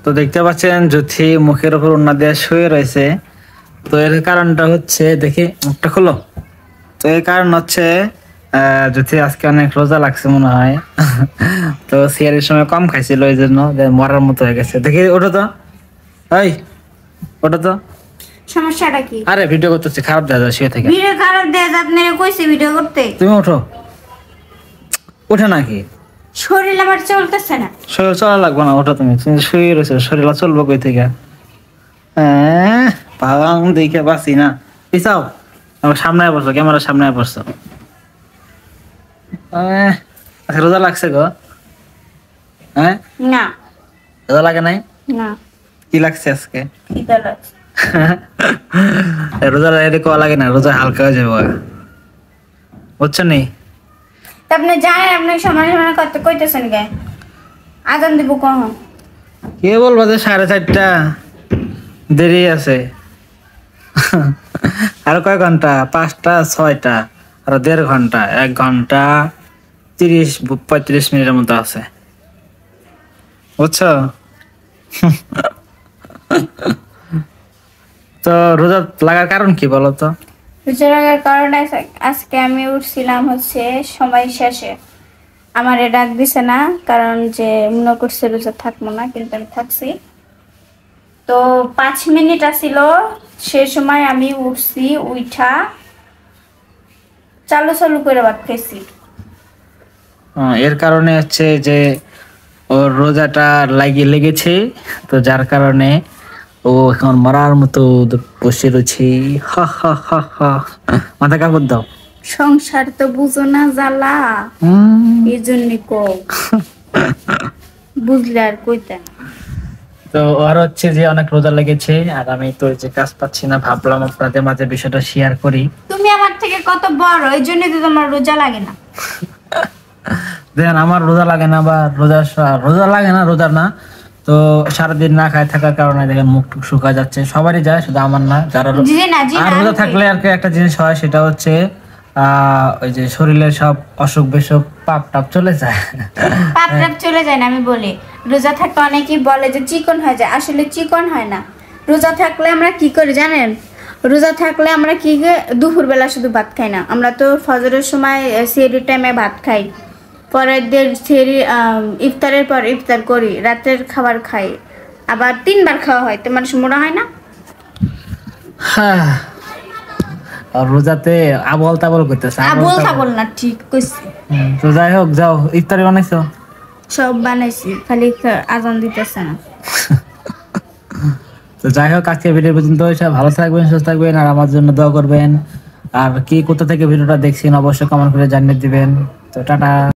তো দেখতে পাচ্ছেন জ্যোতি মুখের উপর ওড়না দিয়ে শুয়ে রয়েছে। তো এর কারণটা হচ্ছে, দেখি মুখটা খোলো। তো এর কারণ হচ্ছে জ্যোতি আজকে অনেক রোজা লাগছে মনে হয়। তো সিয়ারের সময় কম খাইছিল, এই জন্য মরার মতো হয়ে গেছে। দেখি ওঠো তো, এই ওঠো তো। সমস্যাটা কি? আরে ভিডিও করতেছি, খারাপ দেখা যায় শুয়ে থেকে। ভিডিও খারাপ দেয়া যাত মেরে কইছে ভিডিও করতে। তুমি ওঠো। ওঠে নাকি? শরীর আমার চলতেছে না। শরীর চলা লাগবে না, ওঠো তুমি। তুমি শুয়ে রয়েছো, শরীর চলবো কই থেকে? পাগাং দেখে বাসি না। পিছাও, আমার সামনে পড়ছো, ক্যামেরার সামনে পড়ছো। আচ্ছা, রোজা লাগছে গো? হ্যাঁ, না রোজা লাগে নাই? না, কি লাগছে আজকে? খিদা লাগছে। রোজা এদিকে কোয়া লাগে না, রোজা হালকা হয়ে যাবে, বুঝছো নি? তা আপনি জানেন আপনি সমান সমান করতে কইতেছেন কে? আজান দিব কখন? কে বলবো যে 4:30, দেরি আছে। আর কয় ঘন্টা? 5টা 6টা, আর 1.5 ঘন্টা, 1 ঘন্টা 30-35 মিনিটের মতো আছে, বুঝছো? তো রোজা লাগার কারণ কি বলো তো? রোজা লাগার কারণে আজকে আমি উঠছিলাম হচ্ছে সময় শেষে। আমারে ডাক দিছে না, কারণ যে মনে করছে রোজা থাকবো না, কিন্তু আমি থাকছি। তো 5 মিনিট আসিল, সে সময় আমি উঠছি, উঠা চালু চালু করে ভাত খাইছি। এর কারণে হচ্ছে যে ওর রোজাটা লেগেছে, তো যার কারণে ও এখন মরার মতো বসে রয়েছে। হা হা হা হা। মাথা কাপড় দাও। সংসার তো বুঝো না জ্বালা, এই জন্য কও। বুঝলে আর কইতে না। তো আর হচ্ছে যে অনেক রোজা লেগেছে, আর আমি তো যে কাজ পাচ্ছি না, ভাবলাম আপনাদের মাঝে বিষয়টা শেয়ার করি। তুমি আমার থেকে কত বড়, এই জন্য তো তোমার রোজা লাগে না। দেখেন, আমার রোজা লাগে না, বা রোজা লাগে না, রোজা না। তো সারাদিন না খায় থাকার কারণে দেখেন মুখ টুক শুকা যাচ্ছে, সবারই যায়, শুধু আমার না। যারা আর রোজা থাকলে আর কি একটা জিনিস হয়, সেটা হচ্ছে ওই যে শরীরের সব অসুখ বিসুখ পাপ টাপ চলে যায়। পাপ টাপ চলে যায় না, আমি বলি রোজা থাকলে অনেকেই বলে যে চিকন হয়ে যায়, আসলে চিকন হয় না। রোজা থাকলে আমরা কি করি জানেন? রোজা থাকলে আমরা কি দুপুরবেলা শুধু ভাত খাই না, আমরা তো ফজরের সময় সেহরির টাইমে ভাত খাই, পরের দিন সেহরি ইফতারের পর ইফতার করি, রাতের খাবার খাই, আবার 3বার খাওয়া হয়। তো মানুষ মোড়া হয় না? আর রোজাতে আবল তাবল করতেছে, আবল তাবল না, ঠিক কইছি। তো যাই হোক, যাও ইফতারি বানাইছো? সব বানাইছি, খালি আজান দিতেছে না। তো যাই হোক, আজকে ভিডিও পর্যন্ত ভালো থাকবেন, সুস্থ থাকবেন, আর আমার জন্য দোয়া করবেন। আর কি কোথা থেকে ভিডিওটা দেখছেন অবশ্যই কমেন্ট করে জানিয়ে দিবেন। তো টাটা।